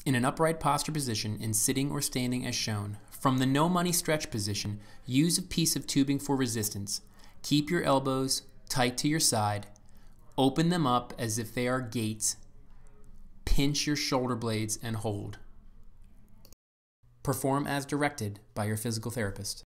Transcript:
In an upright posture position, in sitting or standing as shown. From the no money stretch position, use a piece of tubing for resistance. Keep your elbows tight to your side. Open them up as if they are gates. Pinch your shoulder blades and hold. Perform as directed by your physical therapist.